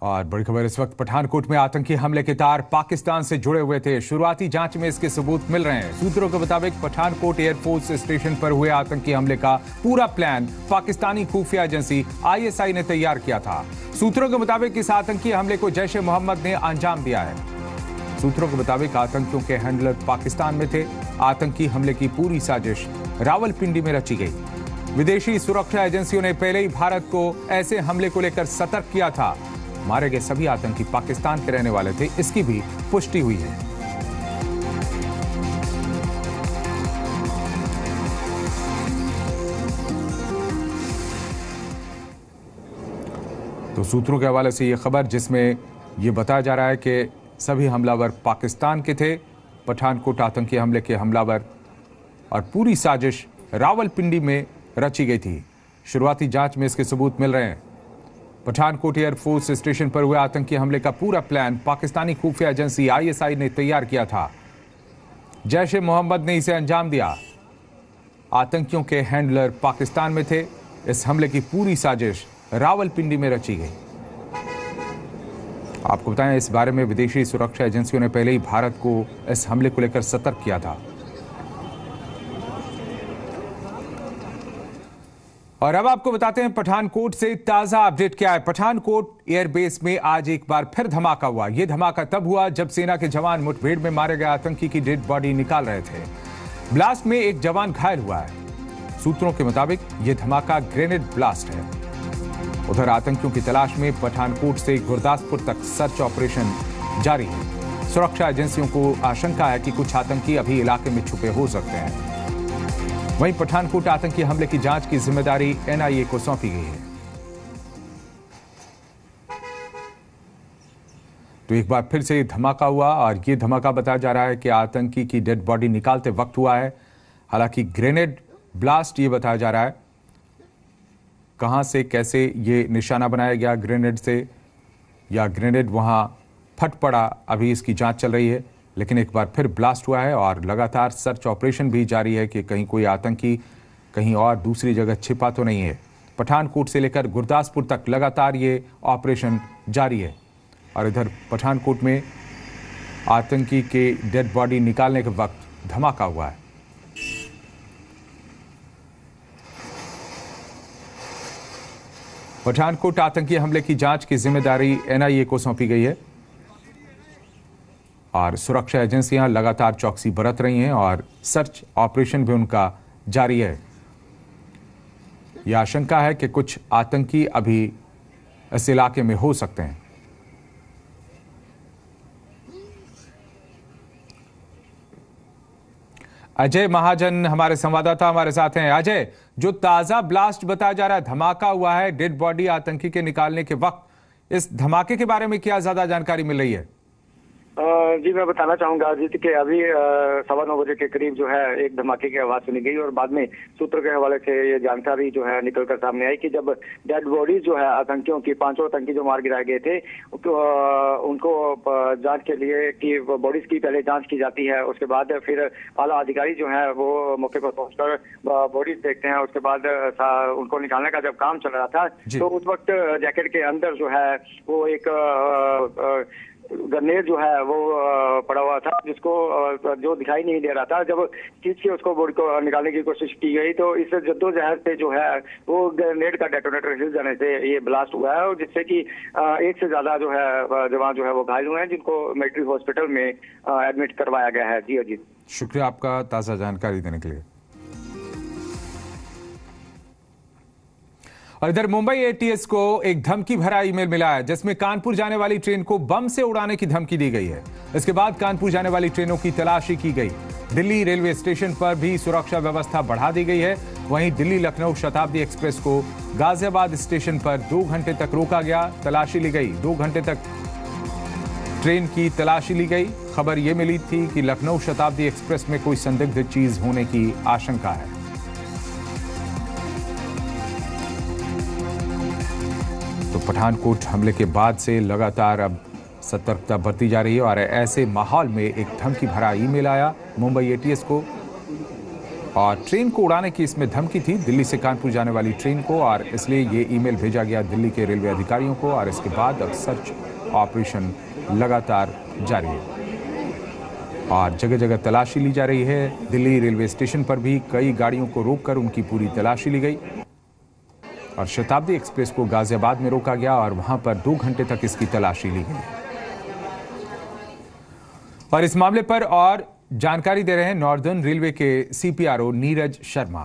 और बड़ी खबर इस वक्त पठानकोट में आतंकी हमले के तार पाकिस्तान से जुड़े हुए थे। शुरुआती जांच में इसके सबूत मिल रहे हैं। सूत्रों के मुताबिक पठानकोट एयरफोर्स स्टेशन पर हुए आतंकी हमले का पूरा प्लान पाकिस्तानी खुफिया एजेंसी ISI ने तैयार किया था। सूत्रों के मुताबिक इस आतंकी हमले को जैश ए मोहम्मद ने अंजाम दिया है। सूत्रों के मुताबिक आतंकियों के हैंडलर पाकिस्तान में थे। आतंकी हमले की पूरी साजिश रावलपिंडी में रची गई। विदेशी सुरक्षा एजेंसियों ने पहले ही भारत को ऐसे हमले को लेकर सतर्क किया था। मारे गए सभी आतंकी पाकिस्तान के रहने वाले थे, इसकी भी पुष्टि हुई है। तो सूत्रों के हवाले से यह खबर जिसमें यह बताया जा रहा है कि सभी हमलावर पाकिस्तान के थे। पठानकोट आतंकी हमले के हमलावर और पूरी साजिश रावलपिंडी में रची गई थी। शुरुआती जांच में इसके सबूत मिल रहे हैं। पठानकोट एयरफोर्स स्टेशन पर हुए आतंकी हमले का पूरा प्लान पाकिस्तानी खुफिया एजेंसी ISI ने तैयार किया था। जैश ए मोहम्मद ने इसे अंजाम दिया। आतंकियों के हैंडलर पाकिस्तान में थे। इस हमले की पूरी साजिश रावलपिंडी में रची गई। आपको बताएं, इस बारे में विदेशी सुरक्षा एजेंसियों ने पहले ही भारत को इस हमले को लेकर सतर्क किया था। और अब आपको बताते हैं पठानकोट से ताजा अपडेट क्या है। पठानकोट एयरबेस में आज एक बार फिर धमाका हुआ। यह धमाका तब हुआ जब सेना के जवान मुठभेड़ में मारे गए आतंकी की डेड बॉडी निकाल रहे थे। ब्लास्ट में एक जवान घायल हुआ है। सूत्रों के मुताबिक यह धमाका ग्रेनेड ब्लास्ट है। उधर आतंकियों की तलाश में पठानकोट से गुरदासपुर तक सर्च ऑपरेशन जारी है। सुरक्षा एजेंसियों को आशंका है कि कुछ आतंकी अभी इलाके में छुपे हो सकते हैं। वहीं पठानकोट आतंकी हमले की जांच की जिम्मेदारी NIA को सौंपी गई है। तो एक बार फिर से धमाका हुआ और यह धमाका बताया जा रहा है कि आतंकी की डेड बॉडी निकालते वक्त हुआ है। हालांकि ग्रेनेड ब्लास्ट ये बताया जा रहा है। कहां से कैसे ये निशाना बनाया गया ग्रेनेड से, या ग्रेनेड वहां फट पड़ा, अभी इसकी जांच चल रही है। लेकिन एक बार फिर ब्लास्ट हुआ है और लगातार सर्च ऑपरेशन भी जारी है कि कहीं कोई आतंकी कहीं और दूसरी जगह छिपा तो नहीं है। पठानकोट से लेकर गुरदासपुर तक लगातार ये ऑपरेशन जारी है। और इधर पठानकोट में आतंकी के डेड बॉडी निकालने के वक्त धमाका हुआ है। पठानकोट आतंकी हमले की जांच की जिम्मेदारी NIA को सौंपी गई है और सुरक्षा एजेंसियां लगातार चौकसी बरत रही हैं और सर्च ऑपरेशन भी उनका जारी है। यह आशंका है कि कुछ आतंकी अभी इस इलाके में हो सकते हैं। अजय महाजन हमारे संवाददाता हमारे साथ हैं। अजय, जो ताजा ब्लास्ट बताया जा रहा है, धमाका हुआ है डेड बॉडी आतंकी के निकालने के वक्त, इस धमाके के बारे में क्या ज्यादा जानकारी मिल रही है? जी, मैं बताना चाहूंगा अजीत कि अभी 9:15 बजे के करीब जो है एक धमाके की आवाज सुनी गई और बाद में सूत्रों के हवाले से ये जानकारी जो है निकलकर सामने आई कि जब डेड बॉडी जो है आतंकियों की, 5 आतंकी जो मार गिराए गए थे, उनको जांच के लिए कि बॉडीज की पहले जांच की जाती है। उसके बाद फिर आला अधिकारी जो है वो मौके पर पहुंचकर बॉडीज देखते हैं। उसके बाद उनको निकालने का जब काम चल रहा था तो उस वक्त जैकेट के अंदर जो है वो एक ग्रेनेड जो है वो पड़ा हुआ था, जिसको जो दिखाई नहीं दे रहा था। जब खींच के उसको बॉडी को निकालने की कोशिश की गई तो इस जद्दोजहद से जो है वो ग्रेनेड का डेटोनेटर हिल जाने से ये ब्लास्ट हुआ है और जिससे कि एक से ज्यादा जो है जवान जो है वो घायल हुए हैं, जिनको मिलिट्री हॉस्पिटल में एडमिट करवाया गया है। जी अजीत, शुक्रिया आपका ताजा जानकारी देने के लिए। और इधर मुंबई ATS को एक धमकी भरा ईमेल मिला है जिसमें कानपुर जाने वाली ट्रेन को बम से उड़ाने की धमकी दी गई है। इसके बाद कानपुर जाने वाली ट्रेनों की तलाशी की गई। दिल्ली रेलवे स्टेशन पर भी सुरक्षा व्यवस्था बढ़ा दी गई है। वहीं दिल्ली लखनऊ शताब्दी एक्सप्रेस को गाजियाबाद स्टेशन पर 2 घंटे तक रोका गया, तलाशी ली गई। 2 घंटे तक ट्रेन की तलाशी ली गई। खबर यह मिली थी कि लखनऊ शताब्दी एक्सप्रेस में कोई संदिग्ध चीज होने की आशंका है। तो पठानकोट हमले के बाद से लगातार अब सतर्कता बरती जा रही है और ऐसे माहौल में एक धमकी भरा ईमेल आया मुंबई ATS को और ट्रेन को उड़ाने की इसमें धमकी थी, दिल्ली से कानपुर जाने वाली ट्रेन को, और इसलिए ये ईमेल भेजा गया दिल्ली के रेलवे अधिकारियों को। और इसके बाद अब सर्च ऑपरेशन लगातार जारी है और जगह जगह तलाशी ली जा रही है। दिल्ली रेलवे स्टेशन पर भी कई गाड़ियों को रोककर उनकी पूरी तलाशी ली गई और शताब्दी एक्सप्रेस को गाजियाबाद में रोका गया और वहां पर 2 घंटे तक इसकी तलाशी ली गई। और इस मामले पर और जानकारी दे रहे हैं नॉर्दर्न रेलवे के सीपीआरओ नीरज शर्मा।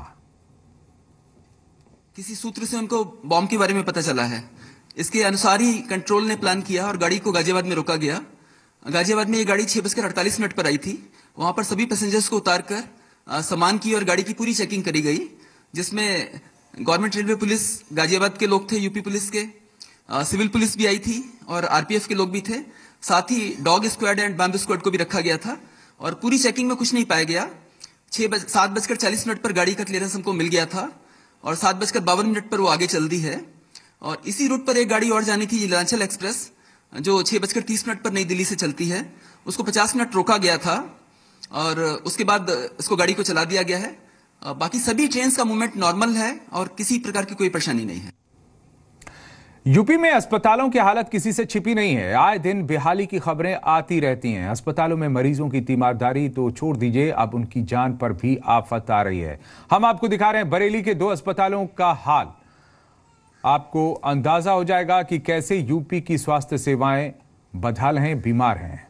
किसी सूत्र से उनको बॉम्ब के बारे में पता चला है, इसके अनुसार ही कंट्रोल ने प्लान किया और गाड़ी को गाजियाबाद में रोका गया। गाजियाबाद में ये गाड़ी 6:48 पर आई थी। वहां पर सभी पैसेंजर्स को उतारकर सामान की और गाड़ी की पूरी चेकिंग करी गई, जिसमें गवर्नमेंट रेलवे पुलिस, गाजियाबाद के लोग थे, यूपी पुलिस के, सिविल पुलिस भी आई थी और आरपीएफ के लोग भी थे। साथ ही dog squad and bamboo squad को भी रखा गया था और पूरी चेकिंग में कुछ नहीं पाया गया। 7:40 पर गाड़ी का क्लियरेंस हमको मिल गया था और 7:52 पर वो आगे चल दी है। और इसी रूट पर एक गाड़ी और जानी थी, नीलांचल एक्सप्रेस, जो 6:30 पर नई दिल्ली से चलती है। उसको 50 मिनट रोका गया था और उसके बाद इसको गाड़ी को चला दिया गया है। बाकी सभी ट्रेन का मूवमेंट नॉर्मल है और किसी प्रकार की कोई परेशानी नहीं है। यूपी में अस्पतालों की हालत किसी से छिपी नहीं है। आए दिन बेहाली की खबरें आती रहती हैं। अस्पतालों में मरीजों की तीमारदारी तो छोड़ दीजिए, अब उनकी जान पर भी आफत आ रही है। हम आपको दिखा रहे हैं बरेली के 2 अस्पतालों का हाल। आपको अंदाजा हो जाएगा कि कैसे यूपी की स्वास्थ्य सेवाएं बदहाल हैं, बीमार हैं।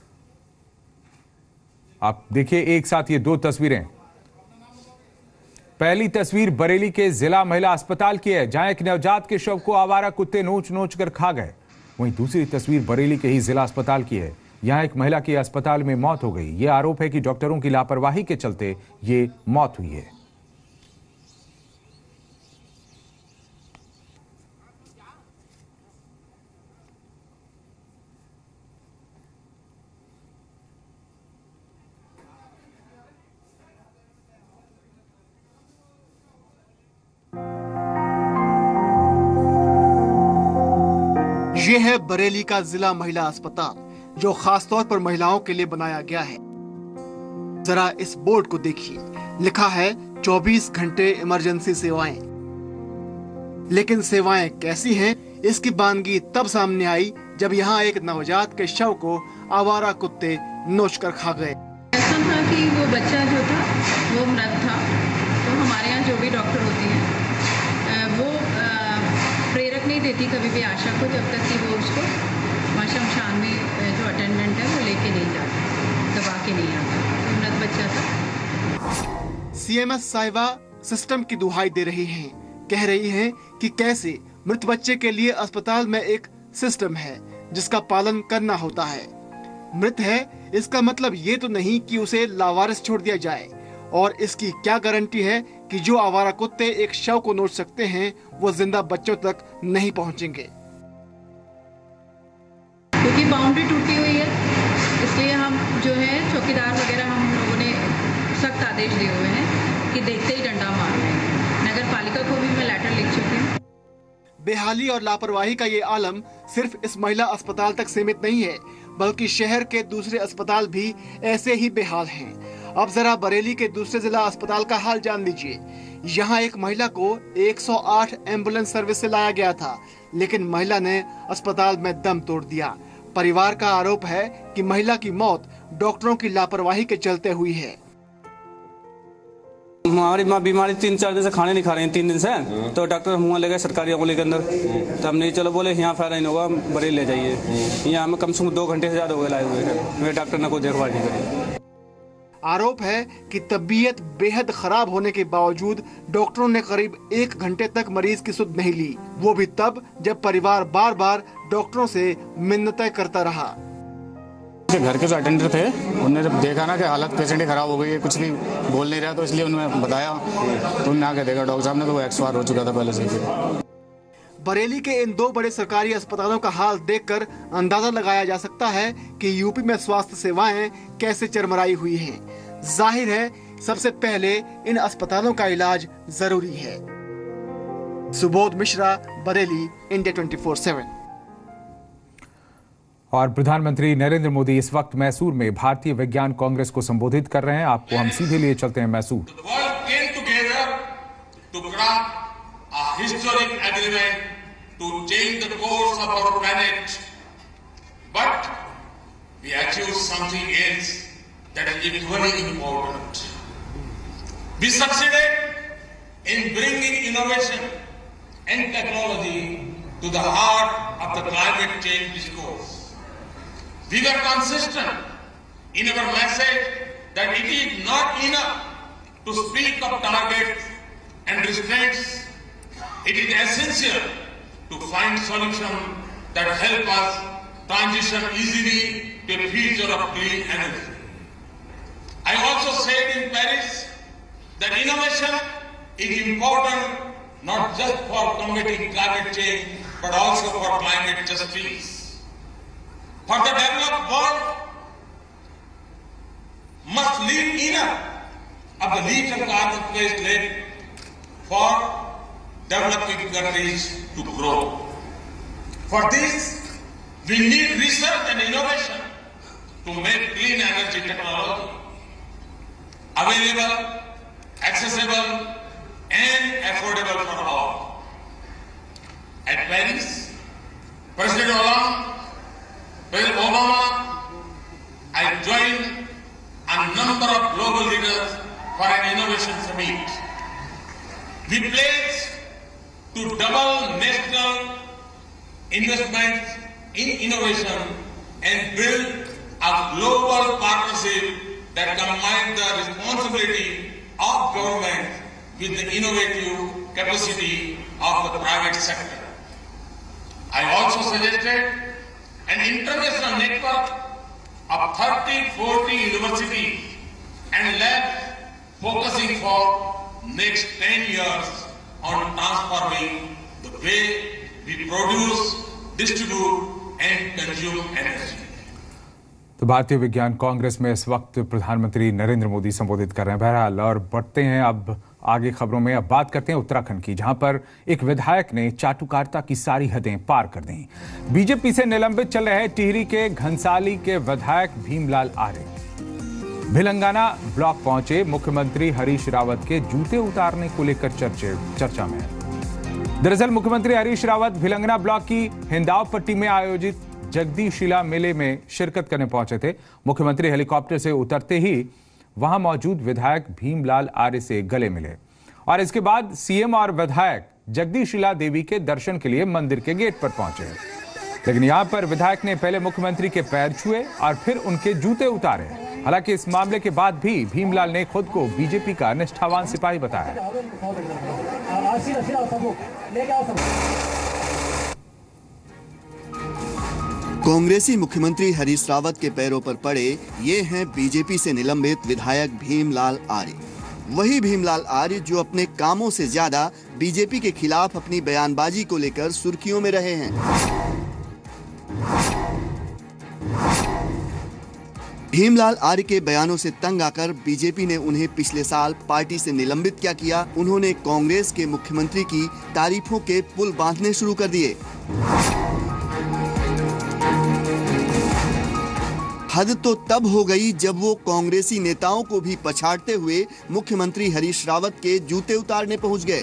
आप देखिए एक साथ ये 2 तस्वीरें। पहली तस्वीर बरेली के जिला महिला अस्पताल की है, जहां एक नवजात के शव को आवारा कुत्ते नोच नोच कर खा गए। वहीं दूसरी तस्वीर बरेली के ही जिला अस्पताल की है। यहां एक महिला की अस्पताल में मौत हो गई। यह आरोप है कि डॉक्टरों की लापरवाही के चलते ये मौत हुई है। ये है बरेली का जिला महिला अस्पताल, जो खासतौर पर महिलाओं के लिए बनाया गया है। जरा इस बोर्ड को देखिए, लिखा है 24 घंटे इमरजेंसी सेवाएं। लेकिन सेवाएं कैसी हैं, इसकी बानगी तब सामने आई जब यहाँ एक नवजात के शव को आवारा कुत्ते नोचकर खा गए। ऐसा था कि वो बच्चा जो था वो मृत था। तो हमारे यहाँ जो भी डॉक्टर होती हैं वो प्रेरक नहीं देती कभी भी आशा को, जब तक कि वो उसको वहाँ शमशान में जो अटेंडेंट है वो लेके नहीं जाता, दबा के नहीं आता। तो मृत बच्चा था। सीएमएस साहिबा सिस्टम की दुहाई दे रही हैं, कह रही हैं कि कैसे मृत बच्चे के लिए अस्पताल में एक सिस्टम है जिसका पालन करना होता है। मृत है इसका मतलब ये तो नहीं कि उसे लावारिस छोड़ दिया जाए, और इसकी क्या गारंटी है कि जो आवारा कुत्ते एक शव को नोच सकते हैं वो जिंदा बच्चों तक नहीं पहुंचेंगे। क्योंकि बाउंड्री टूटी हुई है, इसलिए हम जो है चौकीदार वगैरह हम लोगों ने सख्त आदेश दिए हुए हैं कि देखते ही डंडा मारना है। नगर पालिका को भी मैं लेटर लिख चुकी हूँ। बेहाली और लापरवाही का ये आलम सिर्फ इस महिला अस्पताल तक सीमित नहीं है, बल्कि शहर के दूसरे अस्पताल भी ऐसे ही बेहाल हैं। अब जरा बरेली के दूसरे जिला अस्पताल का हाल जान लीजिए। यहाँ एक महिला को 108 एम्बुलेंस सर्विस से लाया गया था, लेकिन महिला ने अस्पताल में दम तोड़ दिया। परिवार का आरोप है कि महिला की मौत डॉक्टरों की लापरवाही के चलते हुई है। हमारी माँ बीमारी 3-4 दिन से खाने नहीं खा रही हैं, 3 दिन से। तो डॉक्टर हम वहाँ ले गए सरकारी अकोले के अंदर, तो हम नहीं, चलो बोले यहाँ फायदा नहीं होगा, बरेली ले जाइए। यहाँ हमें कम से कम 2 घंटे से ज्यादा हो गए लाए हुए हैं, मेरे डॉक्टर ने कोई देखभाल नहीं करी। आरोप है कि तबीयत बेहद खराब होने के बावजूद डॉक्टरों ने करीब 1 घंटे तक मरीज की सुध नहीं ली, वो भी तब जब परिवार बार बार डॉक्टरों से मिन्नतें करता रहा। घर के जो अटेंडर थे उन्होंने जब देखा ना कि हालत पेशेंट की खराब हो गई है, कुछ भी बोल नहीं रहा, तो इसलिए उन्होंने बताया, तो उन्होंने आके देखा डॉक्टर साहब ने, तो वो एक्सपायर हो चुका था पहले से ही। बरेली के इन 2 बड़े सरकारी अस्पतालों का हाल देखकर अंदाजा लगाया जा सकता है कि यूपी में स्वास्थ्य सेवाएं कैसे चरमराई हुई हैं। जाहिर है सबसे पहले इन अस्पतालों का इलाज जरूरी है। सुबोध मिश्रा, बरेली, इंडिया 24/7। और प्रधानमंत्री नरेंद्र मोदी इस वक्त मैसूर में भारतीय विज्ञान कांग्रेस को संबोधित कर रहे हैं। आपको हम सीधे लिए चलते हैं Mysore. We succeeded in bringing innovation and technology to the heart of the climate change discourse. We were consistent in our message that it is not enough to speak of targets and restraints. It is essential to find solutions that help us transition easily to a future of clean energy. I also said in Paris that innovation is important not just for combating climate change, but also for climate justice. For the developed world must leave enough of the lethal carbon waste left for developing countries to grow. For this, we need research and innovation to make clean energy technology available, accessible and affordable for all. At Paris, President Obama, I joined a number of global leaders for an innovation summit. We pledged to double national investments in innovation and build a global partnership that combines the responsibility of government with the innovative capacity of the private sector. I also suggested an international network of 30-40 universities and labs focusing for next 10 years on transforming the way we produce, distribute and consume energy. तो भारतीय विज्ञान कांग्रेस में इस वक्त प्रधानमंत्री नरेंद्र मोदी संबोधित कर रहे हैं। बहरहाल और बढ़ते हैं अब आगे खबरों में। अब बात करते हैं उत्तराखंड की, जहां पर एक विधायक ने चाटुकारिता की सारी हदें पार कर दी। बीजेपी से निलंबित चल रहे टिहरी के घनसाली के विधायक भीमलाल आर्य भिलंगाना ब्लॉक पहुंचे। मुख्यमंत्री हरीश रावत के जूते उतारने को लेकर चर्चा में। दरअसल मुख्यमंत्री हरीश रावत भिलंगाना ब्लॉक की हिंदाव पट्टी में आयोजित जगदीशिला मेले में शिरकत करने पहुंचे थे। मुख्यमंत्री हेलीकॉप्टर से उतरते ही वहां मौजूद विधायक भीमलाल आर्य से गले मिले और इसके बाद सीएम और विधायक जगदीशिला देवी के दर्शन के लिए मंदिर के गेट पर पहुंचे। लेकिन यहां पर विधायक ने पहले मुख्यमंत्री के पैर छुए और फिर उनके जूते उतारे। हालांकि इस मामले के बाद भी भीमलाल ने खुद को बीजेपी का निष्ठावान सिपाही बताया। कांग्रेसी मुख्यमंत्री हरीश रावत के पैरों पर पड़े ये हैं बीजेपी से निलंबित विधायक भीमलाल आर्य। वही भीमलाल आर्य जो अपने कामों से ज्यादा बीजेपी के खिलाफ अपनी बयानबाजी को लेकर सुर्खियों में रहे हैं। भीमलाल आर्य के बयानों से तंग आकर बीजेपी ने उन्हें पिछले साल पार्टी से निलंबित क्या किया, उन्होंने कांग्रेस के मुख्यमंत्री की तारीफों के पुल बांधने शुरू कर दिए। हद तो तब हो गई जब वो कांग्रेसी नेताओं को भी पछाड़ते हुए मुख्यमंत्री हरीश रावत के जूते उतारने पहुंच गए।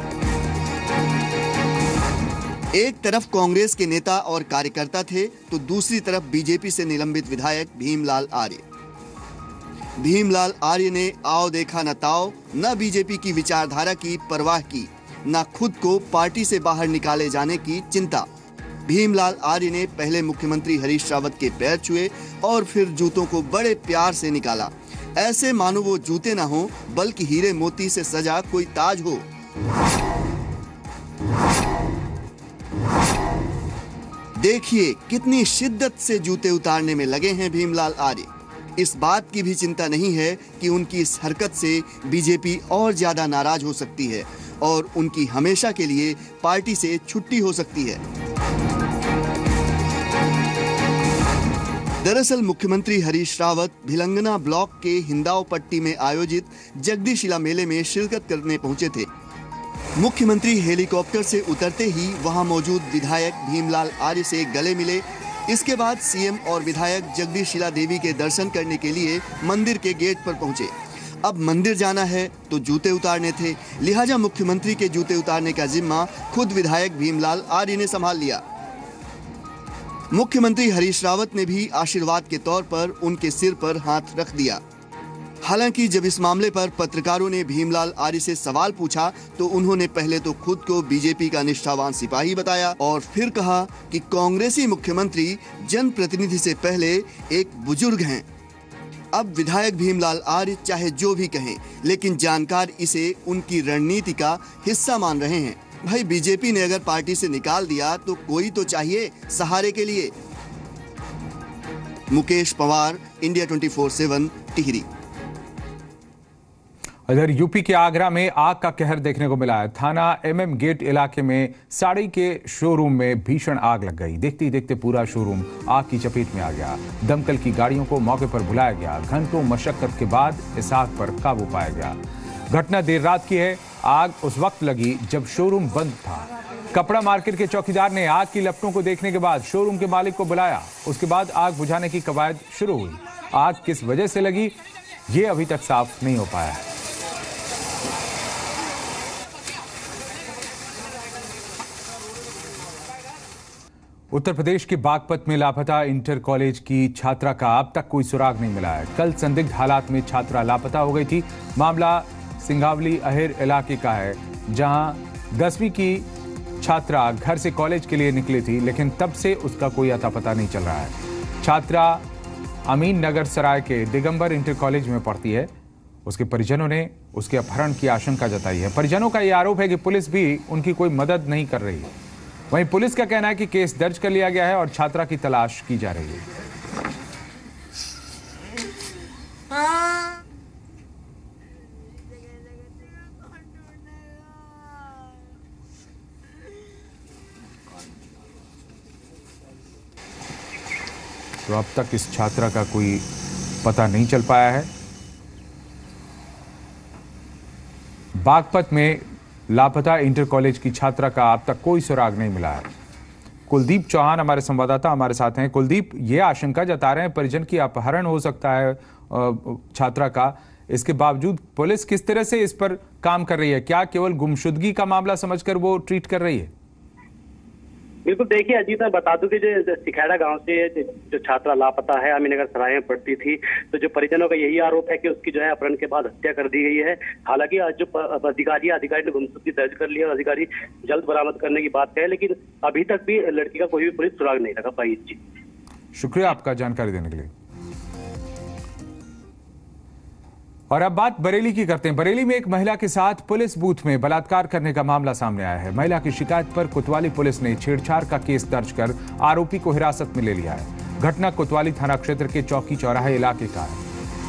एक तरफ कांग्रेस के नेता और कार्यकर्ता थे तो दूसरी तरफ बीजेपी से निलंबित विधायक भीमलाल आर्य। भीमलाल आर्य ने आओ देखा न ताओ, न बीजेपी की विचारधारा की परवाह की, न खुद को पार्टी से बाहर निकाले जाने की चिंता। भीमलाल आर्य ने पहले मुख्यमंत्री हरीश रावत के पैर छुए और फिर जूतों को बड़े प्यार से निकाला, ऐसे मानो वो जूते ना हो बल्कि हीरे मोती से सजा कोई ताज हो। देखिए कितनी शिद्दत से जूते उतारने में लगे हैं भीमलाल आर्य। इस बात की भी चिंता नहीं है कि उनकी इस हरकत से बीजेपी और ज्यादा नाराज हो सकती है और उनकी हमेशा के लिए पार्टी से छुट्टी हो सकती है। दरअसल मुख्यमंत्री हरीश रावत भिलंगना ब्लॉक के हिंदाव पट्टी में आयोजित जगदीशिला मेले में शिरकत करने पहुंचे थे। मुख्यमंत्री हेलीकॉप्टर से उतरते ही वहां मौजूद विधायक भीमलाल आर्य से गले मिले इसके बाद सीएम और विधायक जगदीश शीला देवी के दर्शन करने के लिए मंदिर के गेट पर पहुंचे। अब मंदिर जाना है तो जूते उतारने थे, लिहाजा मुख्यमंत्री के जूते उतारने का जिम्मा खुद विधायक भीमलाल आर्य ने संभाल लिया। मुख्यमंत्री हरीश रावत ने भी आशीर्वाद के तौर पर उनके सिर पर हाथ रख दिया। हालांकि जब इस मामले पर पत्रकारों ने भीमलाल आर्य से सवाल पूछा तो उन्होंने पहले तो खुद को बीजेपी का निष्ठावान सिपाही बताया और फिर कहा कि कांग्रेसी मुख्यमंत्री जनप्रतिनिधि से पहले एक बुजुर्ग हैं। अब विधायक भीमलाल आर्य चाहे जो भी कहें, लेकिन जानकार इसे उनकी रणनीति का हिस्सा मान रहे हैं। भाई, बीजेपी ने अगर पार्टी से निकाल दिया तो कोई तो चाहिए सहारे के लिए। मुकेश पवार, इंडिया 24/7, टिहरी। इधर यूपी के आगरा में आग का कहर देखने को मिला है। थाना MM गेट इलाके में साड़ी के शोरूम में भीषण आग लग गई। देखते ही देखते पूरा शोरूम आग की चपेट में आ गया। दमकल की गाड़ियों को मौके पर बुलाया गया। घंटों मशक्कत के बाद इस आग पर काबू पाया गया। घटना देर रात की है। आग उस वक्त लगी जब शोरूम बंद था। कपड़ा मार्केट के चौकीदार ने आग की लपटों को देखने के बाद शोरूम के मालिक को बुलाया। उसके बाद आग बुझाने की कवायद शुरू हुई। आग किस वजह से लगी, ये अभी तक साफ नहीं हो पाया है। उत्तर प्रदेश के बागपत में लापता इंटर कॉलेज की छात्रा का अब तक कोई सुराग नहीं मिला है। कल संदिग्ध हालात में छात्रा लापता हो गई थी। मामला सिंघावली अहिर इलाके का है, जहां 10वीं की छात्रा घर से कॉलेज के लिए निकली थी, लेकिन तब से उसका कोई अता पता नहीं चल रहा है। छात्रा अमीन नगर सराय के दिगंबर इंटर कॉलेज में पढ़ती है। उसके परिजनों ने उसके अपहरण की आशंका जताई है। परिजनों का यह आरोप है कि पुलिस भी उनकी कोई मदद नहीं कर रही है। वहीं पुलिस का कहना है कि केस दर्ज कर लिया गया है और छात्रा की तलाश की जा रही है। तो अब तक इस छात्रा का कोई पता नहीं चल पाया है। बागपत में लापता इंटर कॉलेज की छात्रा का अब तक कोई सुराग नहीं मिला है। कुलदीप चौहान हमारे संवाददाता हमारे साथ हैं। कुलदीप, ये आशंका जता रहे हैं परिजन की अपहरण हो सकता है छात्रा का, इसके बावजूद पुलिस किस तरह से इस पर काम कर रही है? क्या केवल गुमशुदगी का मामला समझकर वो ट्रीट कर रही है? बिल्कुल, देखिए अजीत, मैं बता दूं कि जो सिखेड़ा गांव से जो छात्रा लापता है, अमीनगर सराय में पढ़ती थी, तो जो परिजनों का यही आरोप है कि उसकी जो है अपहरण के बाद हत्या कर दी गई है। हालांकि आज जो अधिकारी ने गुमशुदगी दर्ज कर लिया और अधिकारी जल्द बरामद करने की बात कहे, लेकिन अभी तक भी लड़की का कोई भी पुलिस सुराग नहीं लगा पाई। जी, शुक्रिया आपका जानकारी देने के लिए। और अब बात बरेली की करते हैं। बरेली में एक महिला के साथ पुलिस बूथ में बलात्कार करने का मामला सामने आया है। महिला की शिकायत पर कोतवाली पुलिस ने छेड़छाड़ का केस दर्ज कर आरोपी को हिरासत में ले लिया है। घटना कोतवाली थाना क्षेत्र के चौकी चौराहे इलाके का है।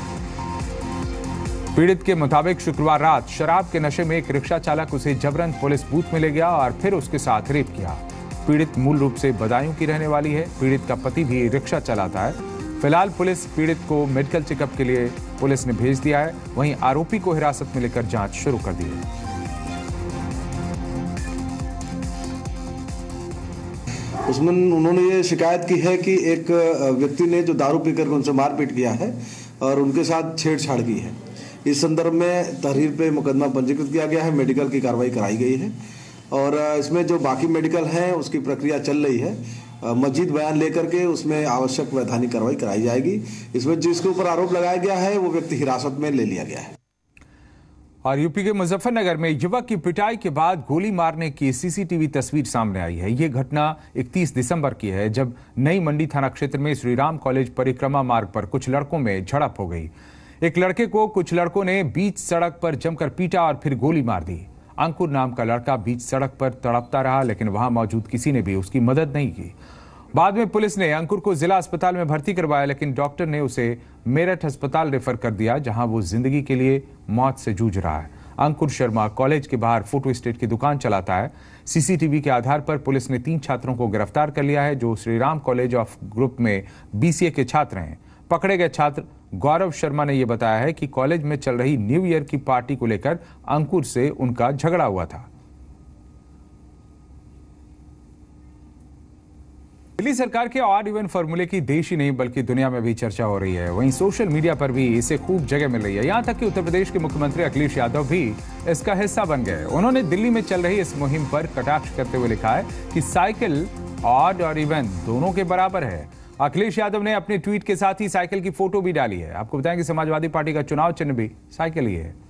पीड़ित के मुताबिक शुक्रवार रात शराब के नशे में एक रिक्शा चालक उसे जबरन पुलिस बूथ में ले गया और फिर उसके साथ रेप किया। पीड़ित मूल रूप से बदायूं की रहने वाली है। पीड़ित का पति भी रिक्शा चलाता है। फिलहाल पुलिस पीड़ित को मेडिकल चेकअप के लिए पुलिस ने भेज दिया है। वहीं आरोपी को हिरासत में लेकर जांच शुरू कर दी है। उसमें उन्होंने ये शिकायत की है कि एक व्यक्ति ने जो दारू पीकर उनसे मारपीट किया है और उनके साथ छेड़छाड़ की है। इस संदर्भ में तहरीर पे मुकदमा पंजीकृत किया गया है। मेडिकल की कार्रवाई कराई गई है और इसमें जो बाकी मेडिकल हैं उसकी प्रक्रिया चल रही है। मजीद बयान लेकर के उसमें आवश्यक वैधानिक कार्रवाई कराई जाएगी। इसमें जिसके ऊपर आरोप लगाया गया है वो व्यक्ति हिरासत में ले लिया गया है। और यूपी के मुजफ्फरनगर में युवक की पिटाई के बाद गोली मारने की सीसीटीवी तस्वीर सामने आई है। यह घटना 31 दिसंबर की है, जब नई मंडी थाना क्षेत्र में श्रीराम कॉलेज परिक्रमा मार्ग पर कुछ लड़कों में झड़प हो गई। एक लड़के को कुछ लड़कों ने बीच सड़क पर जमकर पीटा और फिर गोली मार दी। अंकुर नाम का लड़का बीच सड़क पर तड़पता रहा, लेकिन वहां मौजूद किसी ने भी उसकी मदद नहीं की। बाद में पुलिस ने अंकुर को जिला अस्पताल में भर्ती करवाया, लेकिन डॉक्टर ने उसे मेरठ अस्पताल रेफर कर दिया, जहां वो जिंदगी के लिए मौत से जूझ रहा है। अंकुर शर्मा कॉलेज के बाहर फोटो स्टेट की दुकान चलाता है। सीसीटीवी के आधार पर पुलिस ने 3 छात्रों को गिरफ्तार कर लिया है, जो श्रीराम कॉलेज ऑफ ग्रुप में BCA के छात्र हैं। पकड़े गए छात्र गौरव शर्मा ने यह बताया है कि कॉलेज में चल रही न्यू ईयर की पार्टी को लेकर अंकुर से उनका झगड़ा हुआ था। दिल्ली सरकार के ऑड इवन फॉर्मूले की देश ही नहीं बल्कि दुनिया में भी चर्चा हो रही है। वहीं सोशल मीडिया पर भी इसे खूब जगह मिल रही है। यहां तक कि उत्तर प्रदेश के मुख्यमंत्री अखिलेश यादव भी इसका हिस्सा बन गए। उन्होंने दिल्ली में चल रही इस मुहिम पर कटाक्ष करते हुए लिखा है कि साइकिल ऑड और इवन दोनों के बराबर है। अखिलेश यादव ने अपने ट्वीट के साथ ही साइकिल की फोटो भी डाली है। आपको बताएं कि समाजवादी पार्टी का चुनाव चिन्ह भी साइकिल ही है।